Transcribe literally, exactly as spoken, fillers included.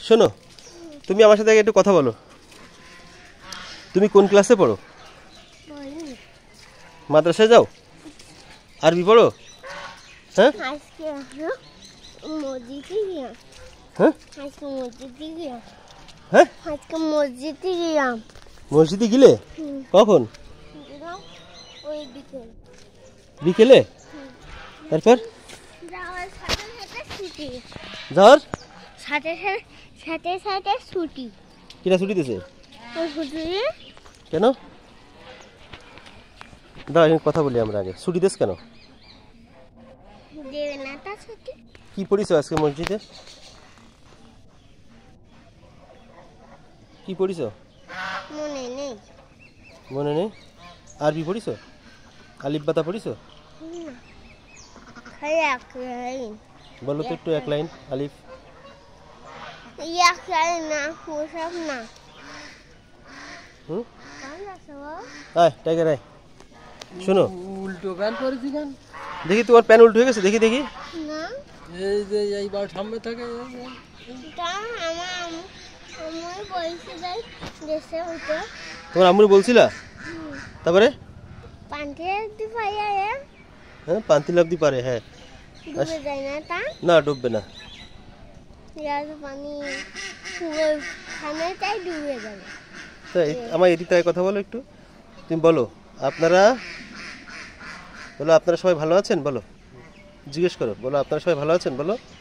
শোনো, তুমি আমার সাথে একটু কথা বলো। তুমি কোন ক্লাসে পড়ো? মাদ্রাসায় যাও? আরবি পড়ো? হ্যাঁ হ্যাঁ হ্যাঁ মসজিদে গেলে কখন? বিকেলে। তারপর যাওয়ার সাথে সাথে সাথে ছুটি। কিনা ছুটি দিছে কেন? দাঁড়া, কথা বলি আমরা আগে। ছুটি দিস কেন? কি পড়িছো আজকে মসজিদে? কি পড়িছো? মনে নেই। মনে নেই? আরবি পড়িছো? আলিফ বাতা পড়িছো? বলো তো একটু এক লাইন আলিফ। হুম আয় টাইগার আয়। শোনো, উল্টো প্যান্ট পরেছি কেন? দেখি তোমার প্যান উল্টো হয়ে গেছে, দেখি দেখি। এই যে এইবার সামনে থাকে তোমার আম্মু বলছিলা? তারপরে হ্যাঁ পান্তি লাভ দি পারে। হ্যাঁ না, ডুববে না। তাই আমার এদিক থেকে কথা বলো একটু। তুমি বলো আপনারা, বলো আপনারা সবাই ভালো আছেন? বলো, জিজ্ঞেস করো, বলো আপনারা সবাই ভালো আছেন? বলো।